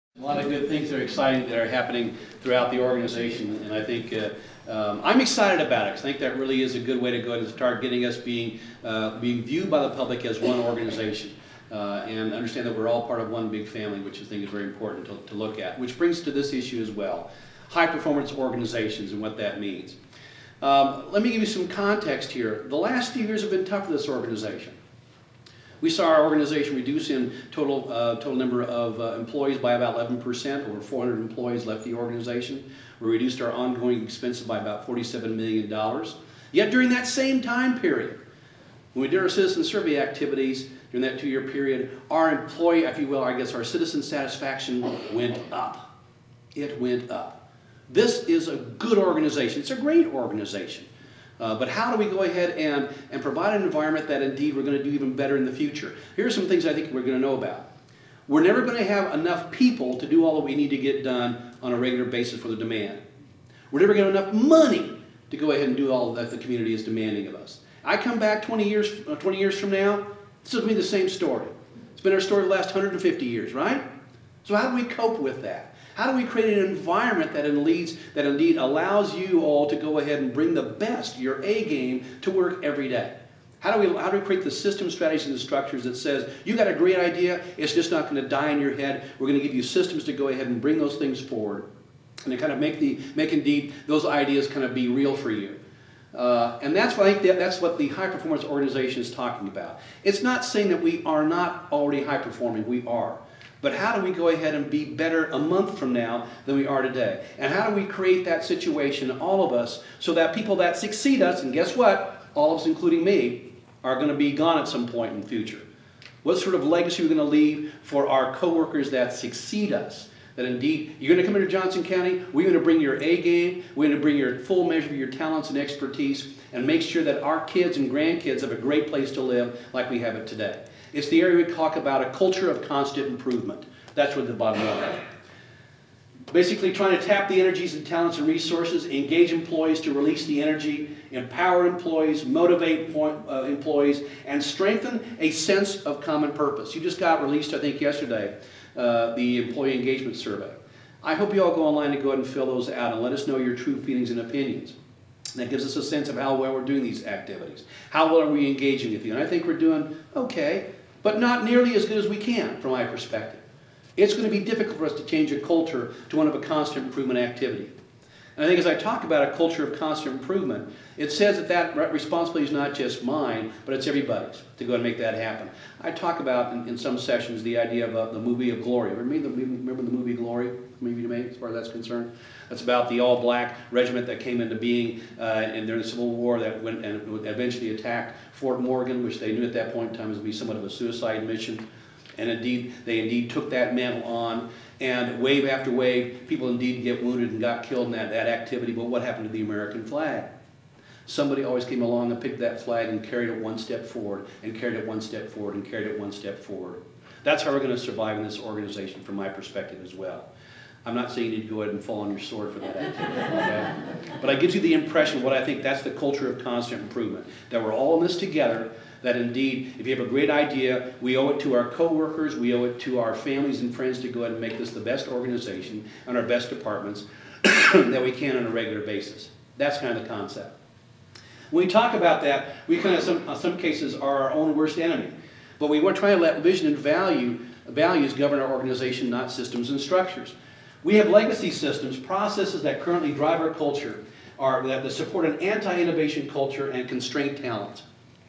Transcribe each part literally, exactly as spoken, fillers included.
A lot of good things that are exciting that are happening throughout the organization, and I think uh, um, I'm excited about it. I think that really is a good way to go and start getting us being uh, being viewed by the public as one organization, uh, and understand that we're all part of one big family, which I think is very important to, to look at. Which brings to this issue as well: high performance organizations and what that means. Um, let me give you some context here. The last few years have been tough for this organization. We saw our organization reduce in total, uh, total number of uh, employees by about eleven percent. Over four hundred employees left the organization. We reduced our ongoing expenses by about forty-seven million dollars. Yet during that same time period, when we did our citizen survey activities during that two-year period, our employee, if you will, I guess our citizen satisfaction went up. It went up. This is a good organization. It's a great organization. Uh, but how do we go ahead and, and provide an environment that indeed we're going to do even better in the future? Here are some things I think we're going to know about. We're never going to have enough people to do all that we need to get done on a regular basis for the demand. We're never going to have enough money to go ahead and do all that the community is demanding of us. I come back twenty years, uh, twenty years from now, this will be the same story. It's been our story the last one hundred fifty years, right? So how do we cope with that? How do we create an environment that leads, that indeed allows you all to go ahead and bring the best, your A game, to work every day? How do we, how do we create the system, strategies, and the structures that says, you got a great idea, it's just not going to die in your head. We're going to give you systems to go ahead and bring those things forward and to kind of make, the, make indeed those ideas kind of be real for you. Uh, and that's what I think that, that's what the high performance organization is talking about. It's not saying that we are not already high performing, we are. But how do we go ahead and be better a month from now than we are today? And how do we create that situation, all of us, so that people that succeed us, and guess what, all of us including me, are going to be gone at some point in the future. What sort of legacy are we going to leave for our coworkers that succeed us? That indeed, you're going to come into Johnson County, we're going to bring your A game, we're going to bring your full measure of your talents and expertise, and make sure that our kids and grandkids have a great place to live like we have it today. It's the area we talk about a culture of constant improvement. That's what the bottom line is. Basically trying to tap the energies and talents and resources, engage employees to release the energy, empower employees, motivate uh, employees, and strengthen a sense of common purpose. You just got released, I think, yesterday, uh, the Employee Engagement Survey. I hope you all go online and go ahead and fill those out and let us know your true feelings and opinions. That gives us a sense of how well we're doing these activities. How well are we engaging with you? And I think we're doing okay, but not nearly as good as we can from my perspective. It's going to be difficult for us to change a culture to one of a constant improvement activity. And I think as I talk about a culture of constant improvement, it says that that responsibility is not just mine, but it's everybody's to go and make that happen. I talk about in, in some sessions the idea of uh, the movie of Glory. Remember the, remember the movie Glory? Maybe you may, as far as that's concerned. That's about the all-black regiment that came into being uh, and during the Civil War that went and eventually attacked Fort Morgan, which they knew at that point in time was to be somewhat of a suicide mission. And indeed, they indeed took that mantle on, and wave after wave, people indeed get wounded and got killed in that, that activity. But what happened to the American flag? Somebody always came along and picked that flag and carried it one step forward, and carried it one step forward, and carried it one step forward. That's how we're going to survive in this organization from my perspective as well. I'm not saying you need to go ahead and fall on your sword for that activity, okay? But it gives you the impression of what I think that's the culture of constant improvement, that we're all in this together, that indeed, if you have a great idea, we owe it to our coworkers, we owe it to our families and friends to go ahead and make this the best organization and our best departments that we can on a regular basis. That's kind of the concept. When we talk about that, we kind of, some, in some cases, are our own worst enemy. But we want to try to let vision and value, values govern our organization, not systems and structures. We have legacy systems, processes that currently drive our culture, are, that support an anti-innovation culture and constrain talent.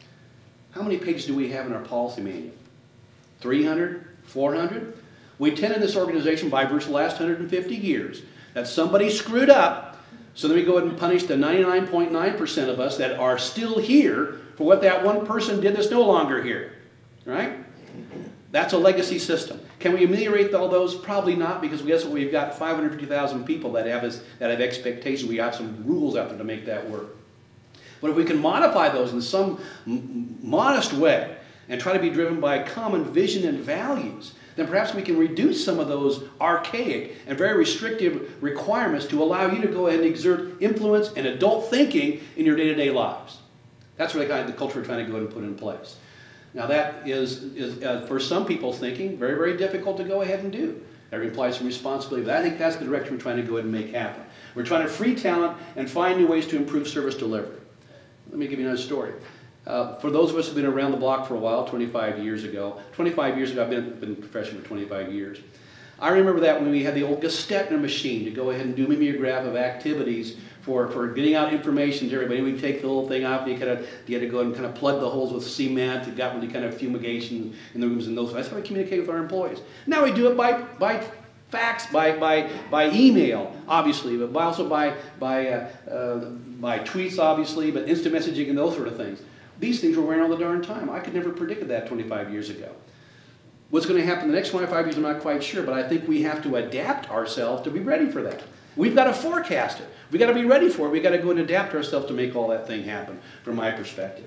How many pages do we have in our policy manual? three hundred? four hundred? We tend in this organization by virtue of the last one hundred fifty years that somebody screwed up, so then we go ahead and punish the ninety-nine point nine percent of us that are still here for what that one person did that's no longer here. Right? That's a legacy system. Can we ameliorate all those? Probably not, because guess what? We've got five hundred fifty thousand people that have, this, that have expectations. We have some rules out there to make that work. But if we can modify those in some m modest way and try to be driven by common vision and values, then perhaps we can reduce some of those archaic and very restrictive requirements to allow you to go ahead and exert influence and adult thinking in your day-to-day lives. That's really kind of the culture we're trying to go ahead and put in place. Now that is, is uh, for some people's thinking, very, very difficult to go ahead and do. That implies some responsibility. But I think that's the direction we're trying to go ahead and make happen. We're trying to free talent and find new ways to improve service delivery. Let me give you another story. Uh, for those of us who've been around the block for a while, twenty-five years ago, twenty-five years ago, I've been, been a professional for twenty-five years. I remember that when we had the old Gestetner machine to go ahead and do mimeograph of activities for, for getting out information to everybody. We'd take the little thing off, and you, kind of, you had to go and kind of plug the holes with cement. It got really kind of fumigation in the rooms and those. That's how we communicate with our employees. Now we do it by, by fax, by, by, by email, obviously, but by also by, by, uh, uh, by tweets, obviously, but instant messaging and those sort of things. These things were wearing all the darn time. I could never have predicted that twenty-five years ago. What's going to happen the next twenty-five years, I'm not quite sure, but I think we have to adapt ourselves to be ready for that. We've got to forecast it. We've got to be ready for it. We've got to go and adapt ourselves to make all that thing happen, from my perspective.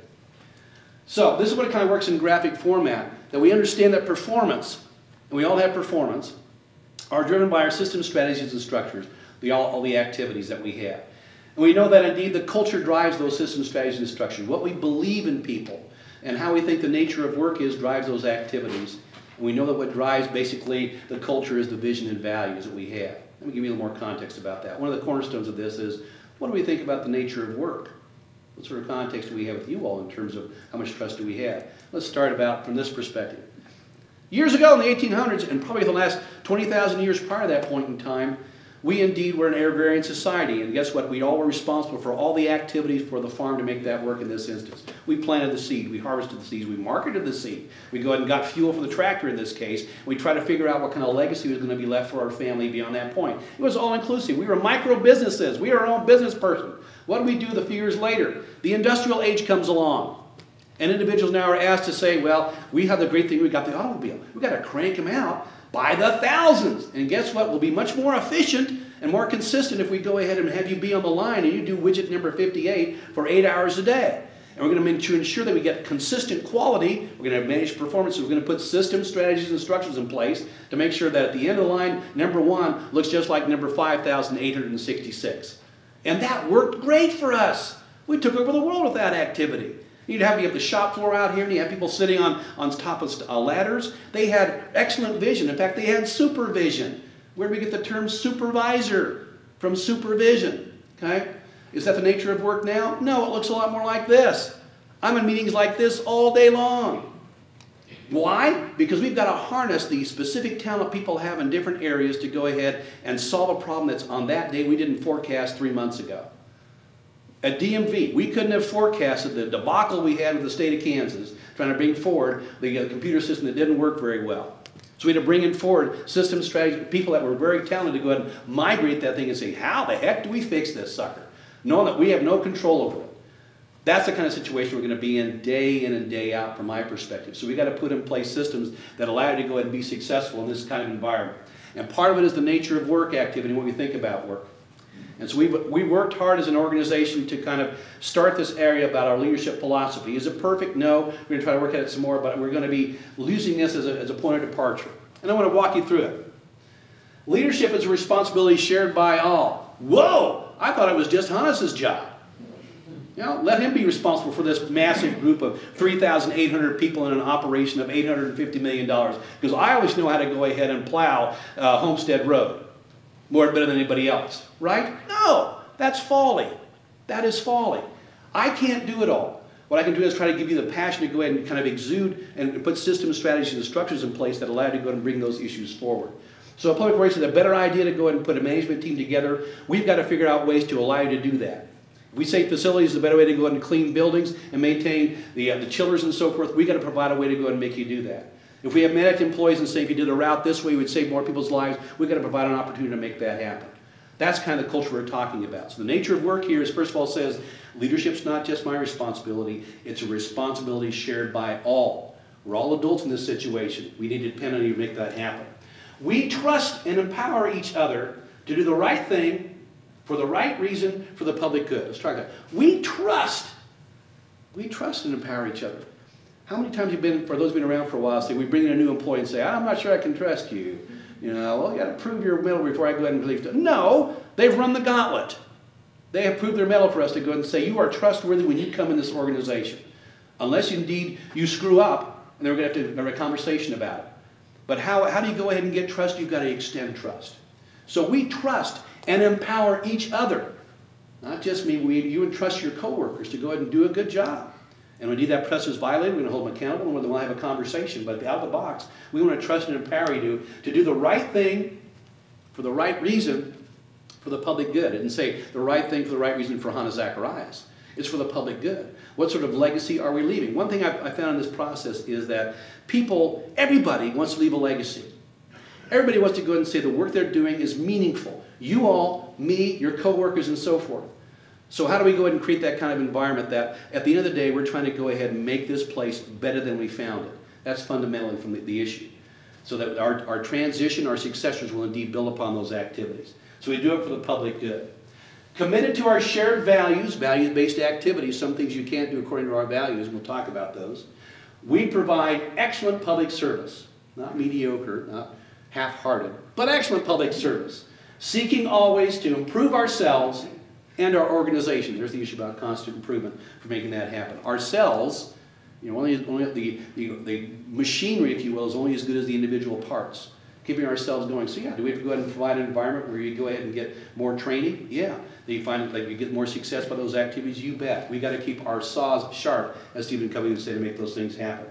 So this is what it kind of works in graphic format, that we understand that performance, and we all have performance, are driven by our system strategies and structures, the, all, all the activities that we have. And we know that indeed the culture drives those system strategies and structures. What we believe in people and how we think the nature of work is drives those activities. And we know that what drives basically the culture is the vision and values that we have. Let me give you a little more context about that. One of the cornerstones of this is, what do we think about the nature of work? What sort of context do we have with you all in terms of how much trust do we have? Let's start about from this perspective. Years ago in the eighteen hundreds, and probably the last twenty thousand years prior to that point in time, we indeed were an agrarian society, and guess what? We all were responsible for all the activities for the farm to make that work in this instance. We planted the seed, we harvested the seeds, we marketed the seed. We go ahead and got fuel for the tractor in this case. We tried to figure out what kind of legacy was going to be left for our family beyond that point. It was all inclusive. We were micro businesses. We were our own business person. What do we do the few years later? The industrial age comes along. And individuals now are asked to say, well, we have the great thing, we got the automobile. We've got to crank them out by the thousands. And guess what? We'll be much more efficient and more consistent if we go ahead and have you be on the line and you do widget number fifty-eight for eight hours a day. And we're going to ensure that we get consistent quality. We're going to manage performance. We're going to put system strategies and structures in place to make sure that at the end of the line, number one looks just like number five thousand eight hundred sixty-six. And that worked great for us. We took over the world with that activity. You'd have, you have the shop floor out here, and you have people sitting on, on top of uh, ladders. They had excellent vision. In fact, they had supervision. Where do we get the term supervisor? From supervision. Okay? Is that the nature of work now? No, it looks a lot more like this. I'm in meetings like this all day long. Why? Because we've got to harness the specific talent people have in different areas to go ahead and solve a problem that's on that day we didn't forecast three months ago. At D M V, we couldn't have forecasted the debacle we had with the state of Kansas trying to bring forward the uh, computer system that didn't work very well. So we had to bring in forward system strategy, people that were very talented to go ahead and migrate that thing and say, how the heck do we fix this sucker? Knowing that we have no control over it. That's the kind of situation we're going to be in day in and day out from my perspective. So we've got to put in place systems that allow you to go ahead and be successful in this kind of environment. And part of it is the nature of work activity, what we think about work. And so we've, we worked hard as an organization to kind of start this area about our leadership philosophy. Is it perfect? No. We're going to try to work at it some more, but we're going to be using this as a, as a point of departure. And I want to walk you through it. Leadership is a responsibility shared by all. Whoa! I thought it was just Hannes' job. You know, let him be responsible for this massive group of three thousand eight hundred people in an operation of eight hundred fifty million dollars. Because I always know how to go ahead and plow uh, Homestead Road. More better than anybody else, right? No, that's folly. That is folly. I can't do it all. What I can do is try to give you the passion to go ahead and kind of exude and put system strategies and structures in place that allow you to go ahead and bring those issues forward. So a public relations is a better idea to go ahead and put a management team together. We've got to figure out ways to allow you to do that. If we say facilities is a better way to go ahead and clean buildings and maintain the, uh, the chillers and so forth, we've got to provide a way to go ahead and make you do that. If we have managed employees and say if you did a route this way, we would save more people's lives, we've got to provide an opportunity to make that happen. That's kind of the culture we're talking about. So the nature of work here is, first of all, says leadership's not just my responsibility, it's a responsibility shared by all. We're all adults in this situation. We need to depend on you to make that happen. We trust and empower each other to do the right thing for the right reason for the public good. Let's try that. We trust. We trust and empower each other. How many times have you been, for those who've been around for a while, say we bring in a new employee and say, I'm not sure I can trust you. You know, well, you got to prove your mettle before I go ahead and release it. No, they've run the gauntlet. They have proved their mettle for us to go ahead and say, you are trustworthy when you come in this organization. Unless indeed you screw up, and then we're going to have to have a conversation about it. But how, how do you go ahead and get trust? You've got to extend trust. So we trust and empower each other. Not just me, we, you entrust your coworkers to go ahead and do a good job. And when that trust is violated, we're going to hold them accountable and we're going to have a conversation. But out of the box, we want to trust and empower you to do the right thing for the right reason for the public good. It didn't say the right thing for the right reason for Hannes Zacharias. It's for the public good. What sort of legacy are we leaving? One thing I, I found in this process is that people, everybody wants to leave a legacy. Everybody wants to go ahead and say the work they're doing is meaningful. You all, me, your coworkers, and so forth. So how do we go ahead and create that kind of environment that at the end of the day we're trying to go ahead and make this place better than we found it? That's fundamentally from the, the issue. So that our, our transition, our successors will indeed build upon those activities. So we do it for the public good. Committed to our shared values, values-based activities, some things you can't do according to our values, and we'll talk about those. We provide excellent public service, not mediocre, not half-hearted, but excellent public service, seeking always to improve ourselves and our organization. There's the issue about constant improvement for making that happen. Ourselves, you know, only, only the, the, the machinery, if you will, is only as good as the individual parts. Keeping ourselves going. So yeah, do we have to go ahead and provide an environment where you go ahead and get more training? Yeah. Do you find that you get more success by those activities? You bet. We got to keep our saws sharp, as Stephen Covey would say, to make those things happen.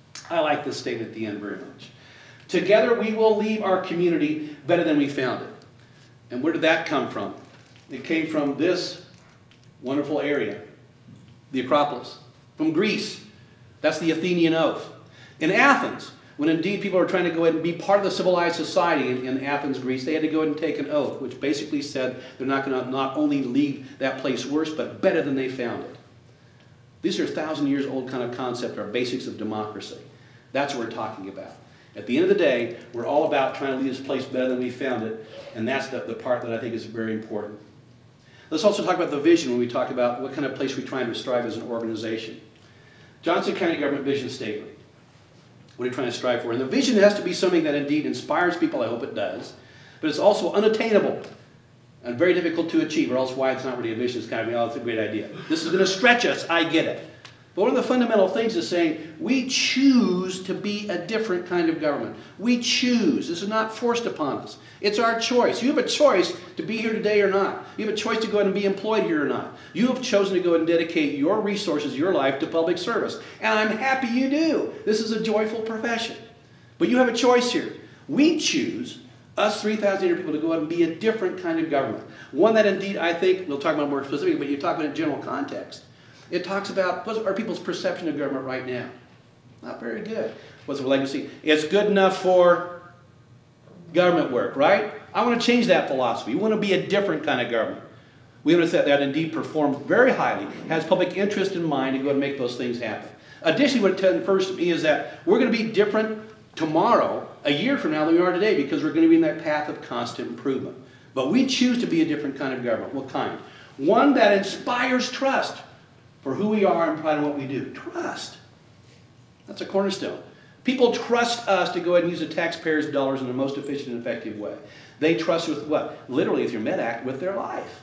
I like this statement at the end very much. Together we will leave our community better than we found it. And where did that come from? It came from this wonderful area, the Acropolis, from Greece. That's the Athenian oath. In Athens, when indeed people were trying to go ahead and be part of the civilized society in, in Athens, Greece, they had to go ahead and take an oath, which basically said they're not going to not only leave that place worse, but better than they found it. These are thousand years old kind of concept, our basics of democracy. That's what we're talking about. At the end of the day, we're all about trying to leave this place better than we found it, and that's the, the part that I think is very important. Let's also talk about the vision when we talk about what kind of place we're trying to strive as an organization. Johnson County Government Vision Statement. What are you trying to strive for? And the vision has to be something that indeed inspires people, I hope it does, but it's also unattainable and very difficult to achieve, or else why it's not really a vision. It's kind of, oh, it's a great idea. This is going to stretch us, I get it. But one of the fundamental things is saying we choose to be a different kind of government. We choose. This is not forced upon us. It's our choice. You have a choice to be here today or not. You have a choice to go ahead and be employed here or not. You have chosen to go ahead and dedicate your resources, your life to public service. And I'm happy you do. This is a joyful profession. But you have a choice here. We choose, us three thousand people, to go ahead and be a different kind of government. One that indeed I think, we'll talk about more specifically, but you talk about it in general context. It talks about what are people's perception of government right now. Not very good. What's the legacy? It's good enough for government work, right? I want to change that philosophy. We want to be a different kind of government. We want to say that indeed performs very highly, has public interest in mind to go and make those things happen. Additionally, what it confers to me is that we're going to be different tomorrow, a year from now, than we are today, because we're going to be in that path of constant improvement. But we choose to be a different kind of government. What kind? One that inspires trust for who we are and pride in what we do. Trust. That's a cornerstone. People trust us to go ahead and use the taxpayers' dollars in the most efficient and effective way. They trust us with what? Literally, if you're MedAct, with their life.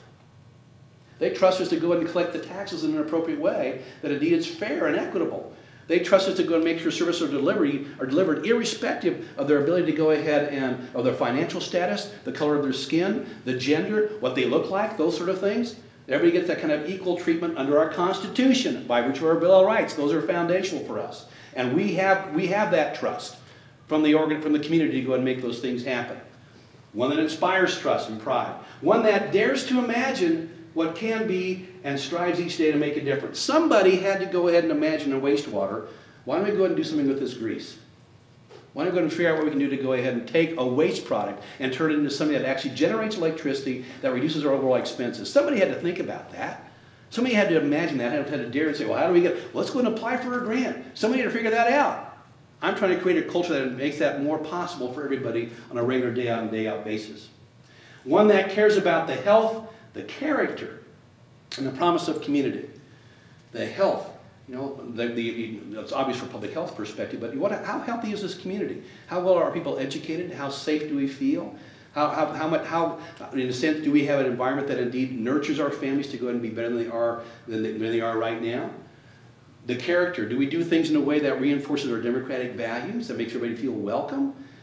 They trust us to go ahead and collect the taxes in an appropriate way that indeed it's fair and equitable. They trust us to go and make sure services are delivered, are delivered irrespective of their ability to go ahead and of their financial status, the color of their skin, the gender, what they look like, those sort of things. Everybody gets that kind of equal treatment under our Constitution by virtue of our Bill of Rights. Those are foundational for us. And we have, we have that trust from the, organ, from the community to go ahead and make those things happen. One that inspires trust and pride. One that dares to imagine what can be and strives each day to make a difference. Somebody had to go ahead and imagine a wastewater. Why don't we go ahead and do something with this grease? Why don't we go ahead and figure out what we can do to go ahead and take a waste product and turn it into something that actually generates electricity that reduces our overall expenses? Somebody had to think about that. Somebody had to imagine that, had to dare and say, well, how do we get, well, let's go and apply for a grant. Somebody had to figure that out. I'm trying to create a culture that makes that more possible for everybody on a regular day out and day out basis. One that cares about the health, the character, and the promise of community. The health. You know, the, the, it's obvious from a public health perspective, but what, how healthy is this community? How well are people educated? How safe do we feel? How, how, how, much, how, in a sense, do we have an environment that indeed nurtures our families to go ahead and be better than they are, than they, than they are right now? The character. Do we do things in a way that reinforces our democratic values, that makes everybody feel welcome?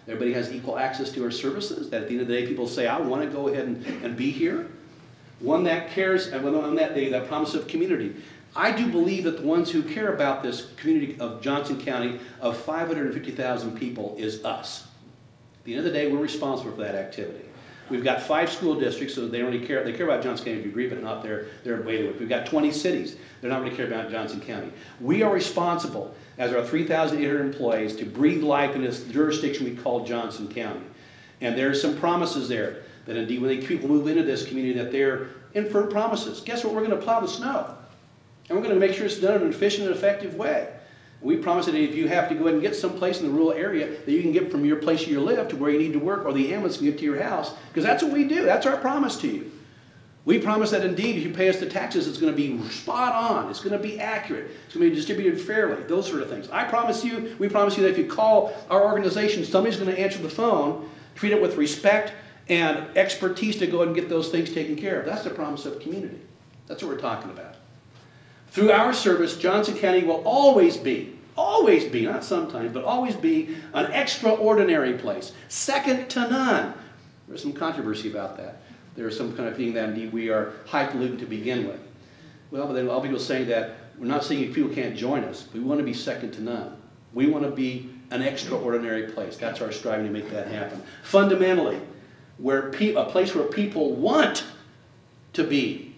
everybody has equal access to our services, that at the end of the day people say, I want to go ahead and, and be here. One that cares, and on that day, that promise of community. I do believe that the ones who care about this community of Johnson County of five hundred fifty thousand people is us. At the end of the day, we're responsible for that activity. We've got five school districts, so they only care, they care about Johnson County degree, but not their, their way to it. We've got twenty cities, they're not really care about Johnson County. We are responsible, as our three thousand eight hundred employees, to breathe life in this jurisdiction we call Johnson County. And there are some promises there, that indeed when they, people move into this community, that they're inferred promises. Guess what? We're going to plow the snow. And we're going to make sure it's done in an efficient and effective way. We promise that if you have to go ahead and get someplace in the rural area, that you can get from your place you live to where you need to work, or the ambulance can get to your house, because that's what we do. That's our promise to you. We promise that indeed if you pay us the taxes, it's going to be spot on. It's going to be accurate. It's going to be distributed fairly. Those sort of things. I promise you, we promise you that if you call our organization, somebody's going to answer the phone, treat it with respect and expertise to go ahead and get those things taken care of. That's the promise of community. That's what we're talking about. Through our service, Johnson County will always be, always be, not sometimes, but always be an extraordinary place, second to none. There's some controversy about that. There's some kind of feeling that indeed we are highfalutin to begin with. Well, but then all people say that we're not saying if people can't join us. We want to be second to none. We want to be an extraordinary place. That's our striving to make that happen. Fundamentally, where pe a place where people want to be,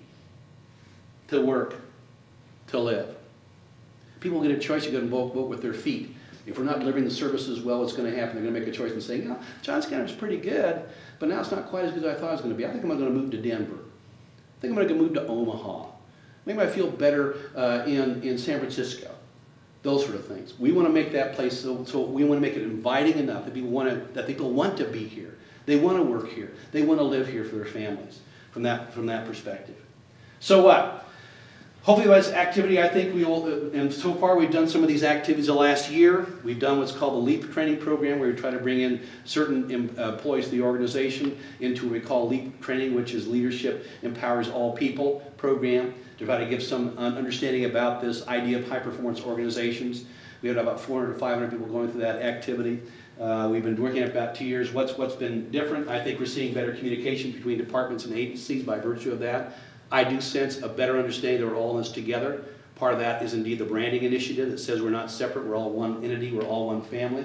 to work, to live. People get a choice. You got to vote, vote with their feet. If we're not delivering the services well, what's going to happen? They're going to make a choice and say, you know, Johnson County is pretty good, but now it's not quite as good as I thought it was going to be. I think I'm going to move to Denver. I think I'm going to move to Omaha. Maybe I feel better uh, in, in San Francisco. Those sort of things. We want to make that place so, so we want to make it inviting enough that people want to, that people want to be here. They want to work here. They want to live here for their families from that, from that perspective. So what? Hopefully this activity, I think we will, and so far we've done some of these activities the last year. We've done what's called the LEAP training program, where we try to bring in certain employees to the organization into what we call LEAP training, which is Leadership Empowers All People program, to try to give some understanding about this idea of high-performance organizations. We had about four hundred to five hundred people going through that activity. Uh, we've been working at about two years. What's, what's been different? I think we're seeing better communication between departments and agencies by virtue of that. I do sense a better understanding that we're all in this together. Part of that is indeed the branding initiative that says we're not separate, we're all one entity, we're all one family.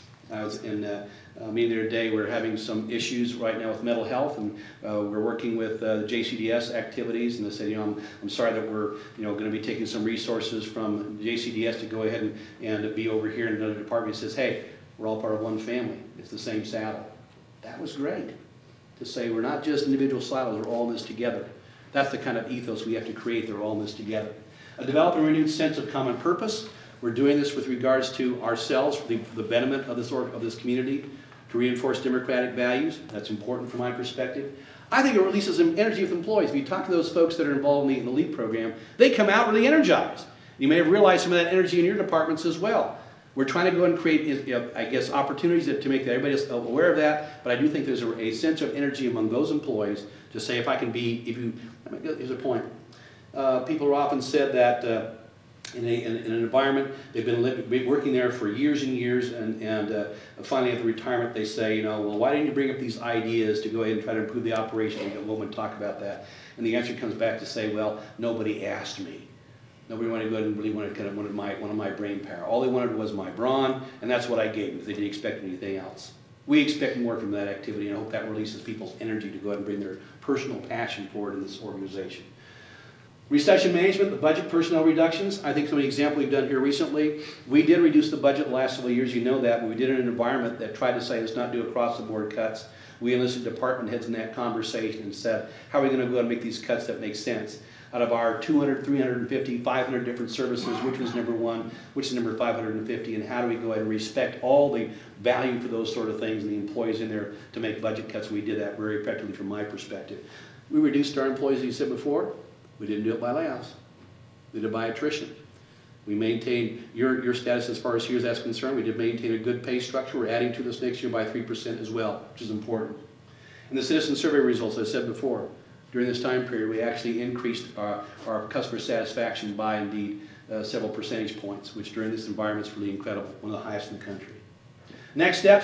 I was in a uh, meeting the other day, we're having some issues right now with mental health, and uh, we're working with uh, the J C D S activities, and they said, you know, I'm, I'm sorry that we're, you know, going to be taking some resources from J C D S to go ahead and, and be over here in another department. It says, hey, we're all part of one family. It's the same saddle. That was great to say we're not just individual silos, we're all in this together. That's the kind of ethos we have to create. They're all in this together. A develop a renewed sense of common purpose. We're doing this with regards to ourselves, for the, for the betterment of this, of this community, to reinforce democratic values. That's important from my perspective. I think it releases some energy with employees. If you talk to those folks that are involved in the, in the LEAP program, they come out really energized. You may have realized some of that energy in your departments as well. We're trying to go and create, you know, I guess, opportunities to make everybody aware of that, but I do think there's a, a sense of energy among those employees to say, if I can be, if you, I mean, here's a point. Uh, people have often said that uh, in, a, in, in an environment, they've been, living, working there for years and years, and, and uh, finally at the retirement they say, you know, well, why didn't you bring up these ideas to go ahead and try to improve the operation? We get a woman talk about that. And the answer comes back to say, well, nobody asked me. Nobody wanted to go ahead and really wanted, kind of wanted my, one of my brain power. All they wanted was my brawn, and that's what I gave them. They didn't expect anything else. We expect more from that activity, and I hope that releases people's energy to go ahead and bring their personal passion forward in this organization. Recession management, the budget personnel reductions. I think some of the example we've done here recently, we did reduce the budget the last several years, you know that, but we did it in an environment that tried to say let's not do across-the-board cuts. We enlisted department heads in that conversation and said, how are we going to go and make these cuts that make sense? Out of our two hundred, three hundred fifty, five hundred different services, which was number one, which is number five hundred fifty, and how do we go ahead and respect all the value for those sort of things and the employees in there to make budget cuts? We did that very effectively from my perspective. We reduced our employees, as you said before. We didn't do it by layoffs. We did it by attrition. We maintained your, your status as far as here that's concerned. We did maintain a good pay structure. We're adding to this next year by three percent as well, which is important. And the citizen survey results, as I said before, during this time period, we actually increased our, our customer satisfaction by, indeed, uh, several percentage points, which during this environment is really incredible, one of the highest in the country. Next steps,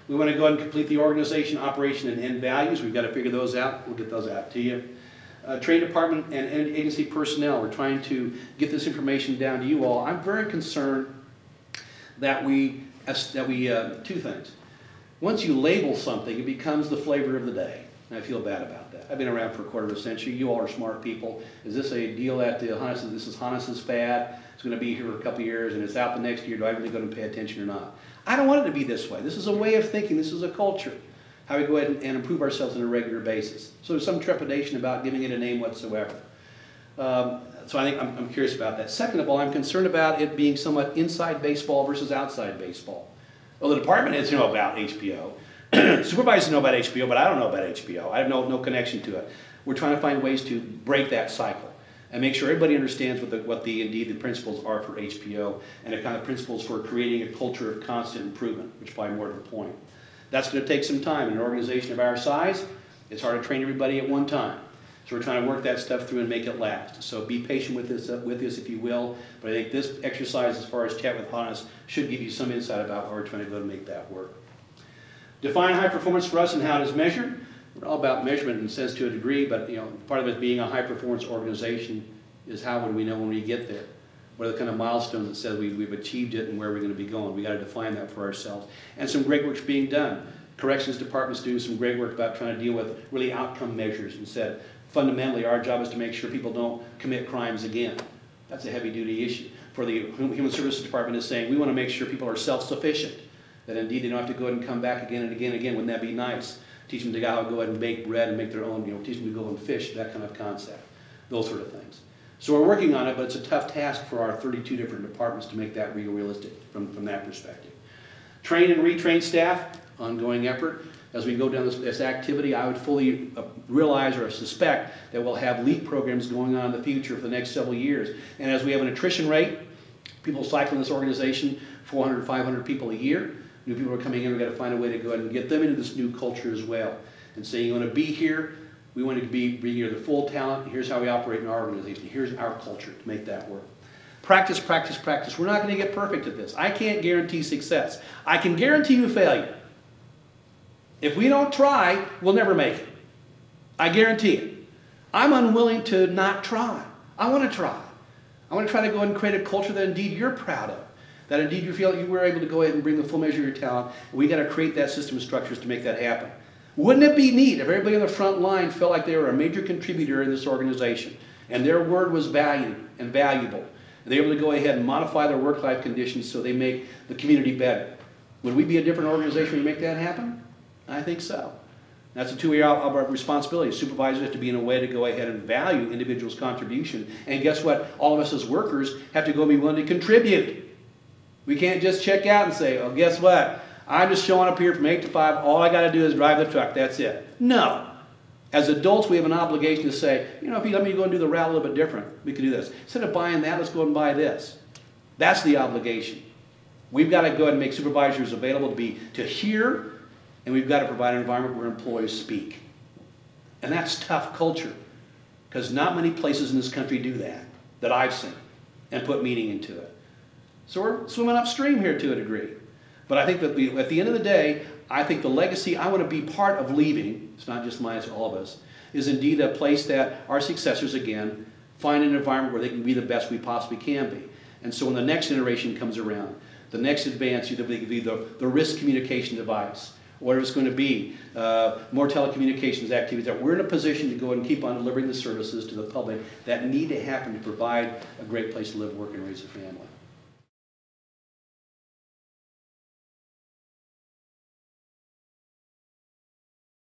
We want to go ahead and complete the organization, operation, and end values. We've got to figure those out. We'll get those out to you. Uh, trade department and, and agency personnel. We're trying to get this information down to you all. I'm very concerned that we, that we uh, two things. Once you label something, it becomes the flavor of the day. And I feel bad about that. I've been around for a quarter of a century. You all are smart people. Is this a deal that the Hannes, this is Hannes's fad? It's going to be here for a couple of years and it's out the next year. Do I really go and pay attention or not? I don't want it to be this way. This is a way of thinking. This is a culture. How we go ahead and, and improve ourselves on a regular basis. So there's some trepidation about giving it a name whatsoever. Um, so I think I'm, I'm curious about that. Second of all, I'm concerned about it being somewhat inside baseball versus outside baseball. Well, the department heads know about H P O. Supervisors know about H P O, but I don't know about H P O. I have no, no connection to it. We're trying to find ways to break that cycle and make sure everybody understands what the, what the indeed the principles are for H P O and the kind of principles for creating a culture of constant improvement, which is probably more to the point. That's going to take some time. In an organization of our size, it's hard to train everybody at one time. So we're trying to work that stuff through and make it last. So be patient with this, uh, with this if you will. But I think this exercise, as far as chat with Hannes, should give you some insight about how we're trying to go to make that work. Define high performance for us and how it is measured. We're all about measurement in a sense to a degree, but you know, part of it being a high performance organization is how would we know when we get there? What are the kind of milestones that says we, we've achieved it and where we're going to be going? We've got to define that for ourselves. And some great work's being done. Corrections department's doing some great work about trying to deal with really outcome measures and said, fundamentally, our job is to make sure people don't commit crimes again. That's a heavy-duty issue. For the Human Services Department is saying, we want to make sure people are self-sufficient, that indeed they don't have to go ahead and come back again and again and again. Wouldn't that be nice? Teach them to go ahead and bake bread and make their own, you know, teach them to go and fish, that kind of concept, those sort of things. So we're working on it, but it's a tough task for our thirty-two different departments to make that real realistic from, from that perspective. Train and retrain staff, ongoing effort. As we go down this, this activity, I would fully uh, realize or suspect that we'll have LEAP programs going on in the future for the next several years. And as we have an attrition rate, people cycle in this organization, four hundred, five hundred people a year. New people are coming in, we've got to find a way to go ahead and get them into this new culture as well. And say, you want to be here, we want to be bring here the full talent, here's how we operate in our organization, here's our culture to make that work. Practice, practice, practice. We're not going to get perfect at this. I can't guarantee success. I can guarantee you failure. If we don't try, we'll never make it. I guarantee it. I'm unwilling to not try. I want to try. I want to try to go ahead and create a culture that indeed you're proud of. That indeed you feel you were able to go ahead and bring the full measure of your talent. We got to create that system of structures to make that happen. Wouldn't it be neat if everybody on the front line felt like they were a major contributor in this organization and their word was valued and valuable, and they were able to go ahead and modify their work-life conditions so they make the community better? Would we be a different organization when we make that happen? I think so. That's a two-way of our responsibility. Supervisors have to be in a way to go ahead and value individuals' contribution. And guess what? All of us as workers have to go be willing to contribute. We can't just check out and say, oh, guess what? I'm just showing up here from eight to five. All I got to do is drive the truck. That's it. No. As adults, we have an obligation to say, you know, if you let me go and do the route a little bit different, we can do this. Instead of buying that, let's go and buy this. That's the obligation. We've got to go ahead and make supervisors available to be to hear, and we've got to provide an environment where employees speak. And that's tough culture, because not many places in this country do that, that I've seen, and put meaning into it. So we're swimming upstream here to a degree. But I think that the, at the end of the day, I think the legacy I want to be part of leaving, it's not just mine, it's all of us, is indeed a place that our successors, again, find an environment where they can be the best we possibly can be. And so when the next generation comes around, the next advance, either be the, the risk communication device, or it's going to be uh, more telecommunications activities, that we're in a position to go and keep on delivering the services to the public that need to happen to provide a great place to live, work, and raise a family.